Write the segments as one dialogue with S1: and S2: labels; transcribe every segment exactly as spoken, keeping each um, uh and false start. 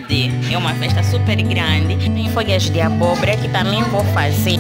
S1: Ide. É uma festa super grande. Tem folhas de abóbora que também vou fazer.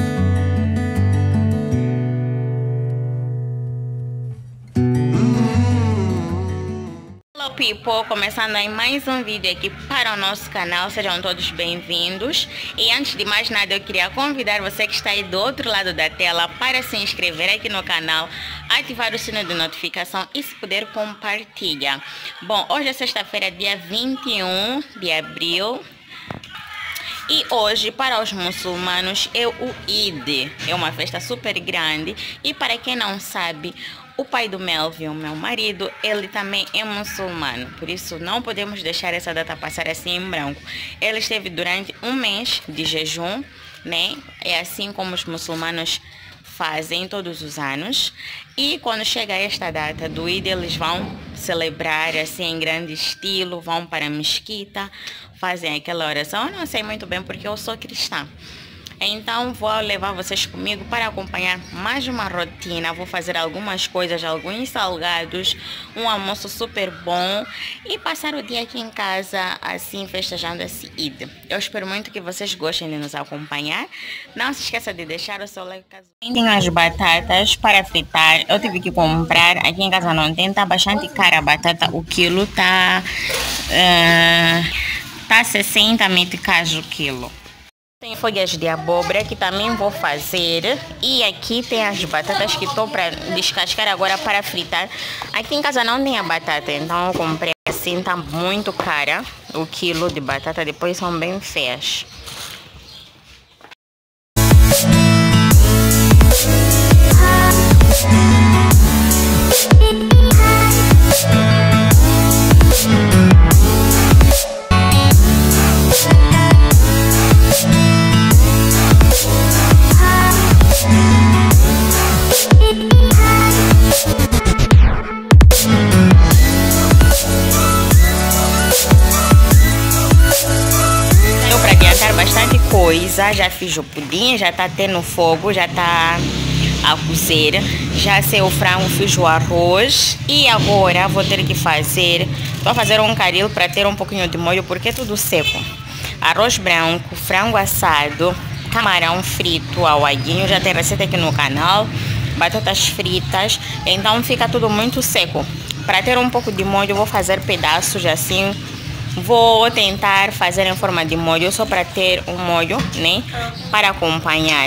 S1: Hello people, começando aí mais um vídeo aqui para o nosso canal, sejam todos bem-vindos. E antes de mais nada eu queria convidar você que está aí do outro lado da tela para se inscrever aqui no canal, ativar o sino de notificação e, se puder, compartilha. Bom, hoje é sexta-feira, dia vinte e um de abril. E hoje, para os muçulmanos, é o Ide. É uma festa super grande. E para quem não sabe, o pai do Melvin, o meu marido, ele também é muçulmano. Por isso, não podemos deixar essa data passar assim em branco. Ele esteve durante um mês de jejum, né? É assim como os muçulmanos fazem todos os anos. E quando chega esta data do Ide, eles vão celebrar assim em grande estilo, vão para a mesquita, fazem aquela oração. Eu não sei muito bem porque eu sou cristã. Então vou levar vocês comigo para acompanhar mais uma rotina. Vou fazer algumas coisas, alguns salgados, um almoço super bom e passar o dia aqui em casa assim festejando esse Ide. Eu espero muito que vocês gostem de nos acompanhar. Não se esqueça de deixar o seu like caso. Tem as batatas para fritar. Eu tive que comprar, aqui em casa não tem, tá bastante cara a batata. O quilo tá uh, tá sessenta meticais o quilo. Tem folhas de abóbora que também vou fazer. E aqui tem as batatas que estou para descascar agora para fritar. Aqui em casa não tem a batata, então eu comprei assim, tá muito cara o quilo de batata, depois são bem feias. Bastante coisa, já fiz o pudim, já tá até no fogo, já tá a cozer, já sei o frango, fiz o arroz e agora vou ter que fazer, vou fazer um caril para ter um pouquinho de molho porque é tudo seco. Arroz branco, frango assado, camarão frito ao aguinho, já tem receita aqui no canal, batatas fritas, então fica tudo muito seco. Para ter um pouco de molho vou fazer pedaços assim. Vou tentar fazer em forma de molho, só para ter um molho, né? Para acompanhar.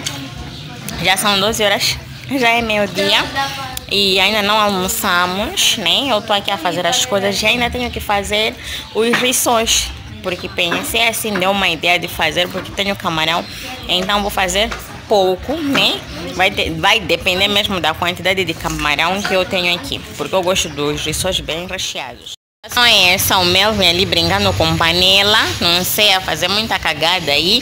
S1: Já são doze horas, já é meio-dia e ainda não almoçamos, né? Eu tô aqui a fazer as coisas e ainda tenho que fazer os rissóis. Porque pensei assim, deu uma ideia de fazer, porque tenho camarão, então vou fazer pouco, né? Vai, de, vai depender mesmo da quantidade de camarão que eu tenho aqui, porque eu gosto dos rissóis bem recheados. É essa, o Melvin ali brincando com panela, não sei, a fazer muita cagada aí.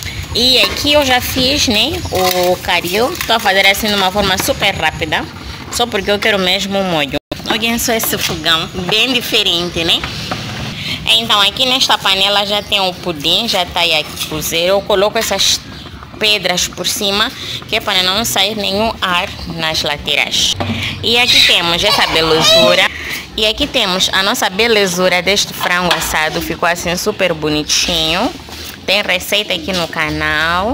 S1: E aqui eu já fiz, né, o caril, tô a fazer assim de uma forma super rápida, só porque eu quero mesmo o molho. Olhem só esse fogão, bem diferente, né? Então aqui nesta panela já tem o pudim, já tá aí a cozer. Eu coloco essas pedras por cima, que é para não sair nenhum ar nas laterais. E aqui temos essa belezura. E aqui temos a nossa belezura deste frango assado, ficou assim super bonitinho. Tem receita aqui no canal.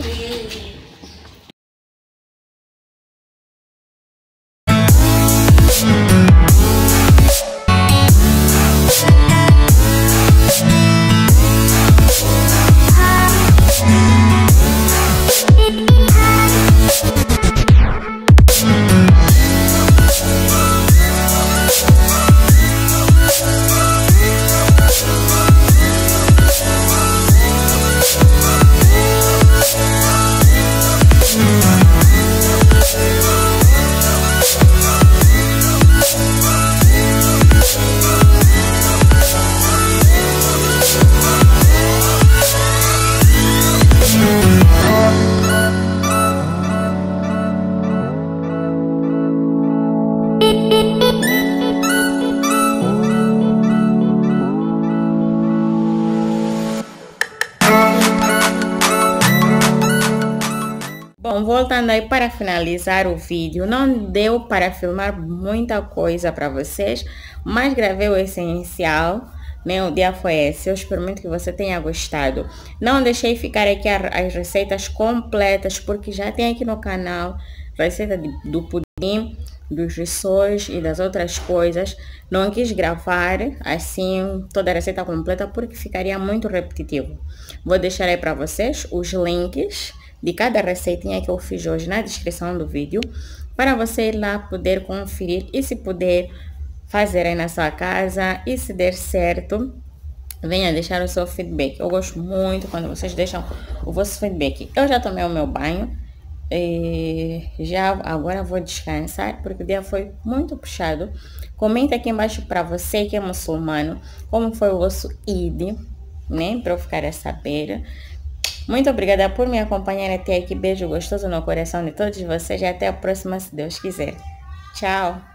S1: Bom, voltando aí para finalizar o vídeo, não deu para filmar muita coisa para vocês, mas gravei o essencial. né? O dia foi esse. Eu espero muito que você tenha gostado. Não deixei ficar aqui as receitas completas, porque já tem aqui no canal receita de, do pudim, dos rissóis e das outras coisas. Não quis gravar assim toda a receita completa, porque ficaria muito repetitivo. Vou deixar aí para vocês os links de cada receitinha que eu fiz hoje na descrição do vídeo, para você ir lá poder conferir e, se puder, fazer aí na sua casa. E se der certo, venha deixar o seu feedback. Eu gosto muito quando vocês deixam o vosso feedback. Eu já tomei o meu banho e já agora vou descansar, porque o dia foi muito puxado. Comenta aqui embaixo para você que é muçulmano, como foi o vosso Eid, né? Para eu ficar a saber. Muito obrigada por me acompanhar até aqui. Beijo gostoso no coração de todos vocês e até a próxima, se Deus quiser. Tchau!